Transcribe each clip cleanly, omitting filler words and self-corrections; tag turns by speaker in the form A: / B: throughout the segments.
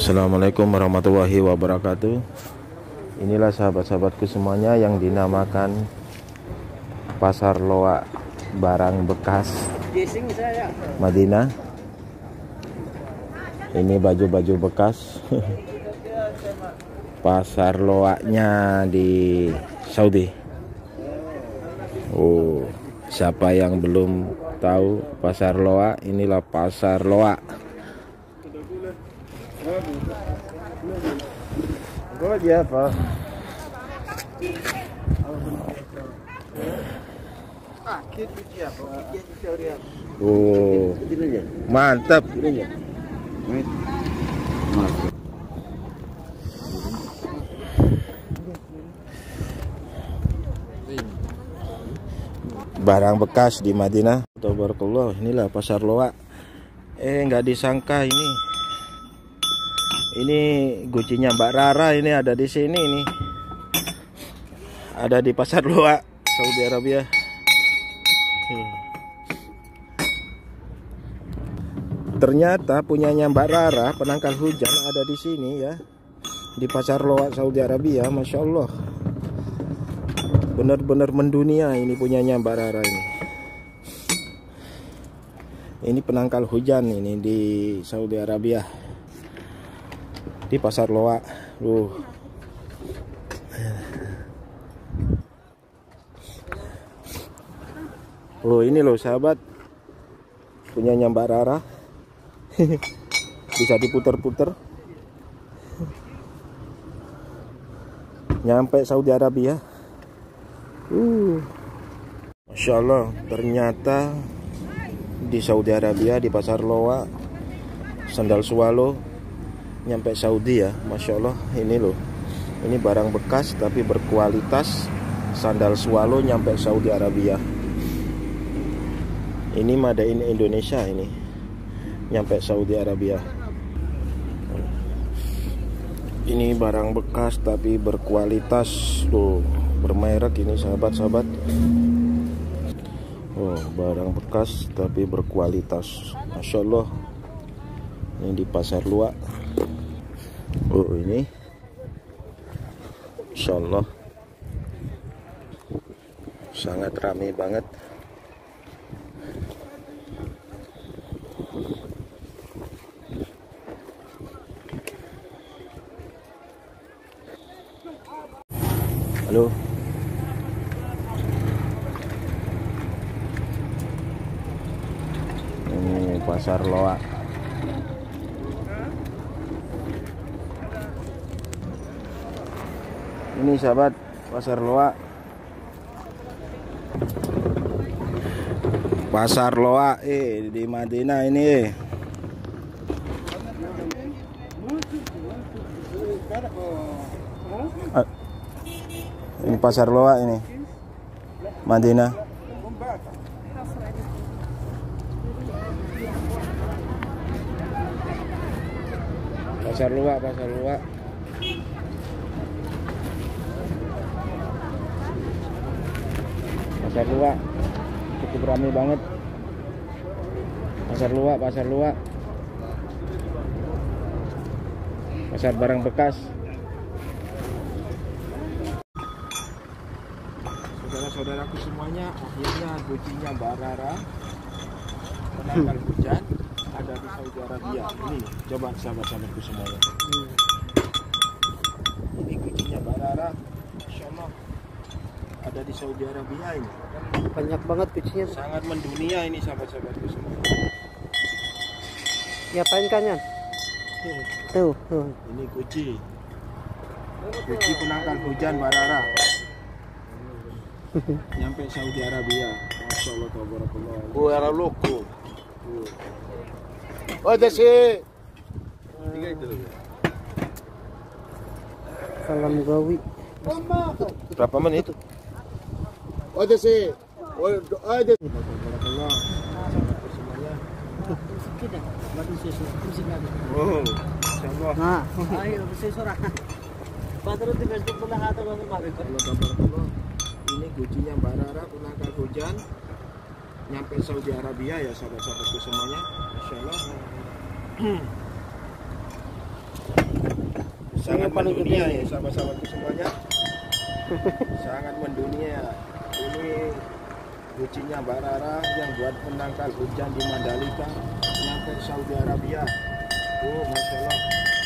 A: Assalamualaikum warahmatullahi wabarakatuh. Inilah sahabat-sahabatku semuanya yang dinamakan Pasar Loak Barang Bekas Madinah. Ini baju-baju bekas. Pasar Loaknya di Saudi. Oh, siapa yang belum tahu Pasar Loak, inilah Pasar Loak. Apa? Oh, mantap. Barang bekas di Madinah. Tabarakallah, inilah Pasar Loak. Nggak disangka ini gucinya Mbak Rara ini ada di sini nih. Ada di Pasar Loak, Saudi Arabia. Ternyata punyanya Mbak Rara, penangkal hujan, ada di sini ya. Di Pasar Loak, Saudi Arabia, Masya Allah. Benar-benar mendunia ini punyanya Mbak Rara ini. Ini penangkal hujan ini di Saudi Arabia. Di Pasar Loak. Oh, ini loh sahabat, punyanya Mbak Rara. Bisa diputer-puter nyampe Saudi Arabia. Masya Allah, ternyata di Saudi Arabia, di Pasar Loak, sandal swallow nyampe Saudi ya. Masya Allah, ini loh, ini barang bekas tapi berkualitas. Sandal swallow nyampe Saudi Arabia. Ini made in Indonesia, ini nyampe Saudi Arabia. Ini barang bekas tapi berkualitas tuh, bermerek ini sahabat-sahabat. Oh, barang bekas tapi berkualitas. Masya Allah, ini di Pasar Loak. Oh, ini Insya Allah sangat ramai banget. Halo. Ini Pasar Loak. Ini sahabat, Pasar Loak. Pasar Loak di Madinah ini. Ini Pasar Loak ini, Madinah. Pasar Loak, Pasar Loak. Pasar Loak cukup ramai banget. Pasar Loak, Pasar Loak. Pasar barang bekas. Saudara-saudaraku semuanya, akhirnya gucinya Mbak Rara, penangkal hujan, ada di Saudi Arabia. Ini coba sahabat-sahabatku semuanya. Ini gucinya Mbak Rara, Masya Allah, ada di Saudi Arabia ini.
B: Banyak banget gucinya.
A: Sangat mendunia ini sahabat-sahabatku semuanya.
B: Ngapain kanyan? Tuh.
A: Ini guci penangkal hujan Mbak Rara. Nyampe Saudi Arabia. Masya Allah, tabarakallah.
C: Oh, era louco. Oh, desce.
B: Salam gawi.
A: Berapa menit?
C: Oh, desce. Oh, desce.
A: Tabarakallah. Semuanya. Oh, Masya Allah.
B: Nah, ayo bersesuara. Padahal di Facebook pula kata
A: Tabarakallah. Ini gucinya Mbak Rara, penangkal hujan, nyampe Saudi Arabia ya sahabat-sahabatku semuanya. Masya Allah. sangat
B: paling
A: mendunia
B: gede.
A: ya sahabat-sahabatku semuanya. Sangat mendunia. Ini kucingnya Mbak Rara yang buat penangkal hujan di Mandalika sampai Saudi Arabia. Oh, masya Allah.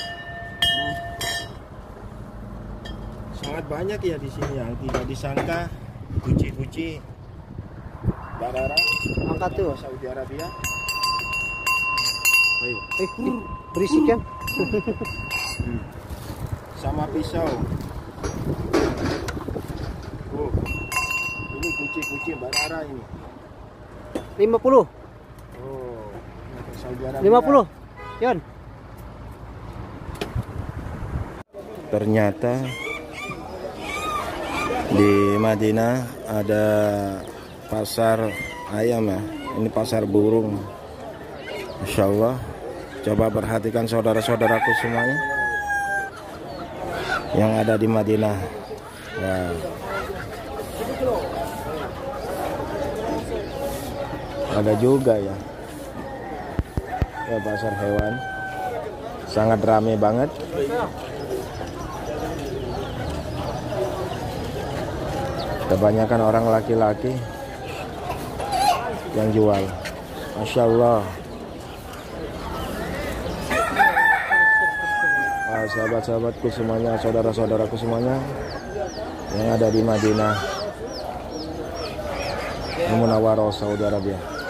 A: Sangat banyak ya di sini yang tidak disangka guci-guci Mbak Rara
B: Angkat tuh.
A: Saudi Arabia. Ayo.
B: Berisik kan?
A: Sama pisau. Oh, ini kuci-kuci Mbak Rara ini.
B: 50.
A: Oh, Saudi Arabia.
B: 50. Yon.
A: Ternyata di Madinah ada pasar ayam ya. Ini pasar burung. Masya Allah. Coba perhatikan saudara-saudaraku semuanya yang ada di Madinah. Wow. Ada juga ya. Ya pasar hewan. Sangat ramai banget. Kebanyakan orang laki-laki yang jual. Masya Allah. Sahabat-sahabatku semuanya, saudara-saudaraku semuanya yang ada di Madinah Munawwarah Saudi Arabia.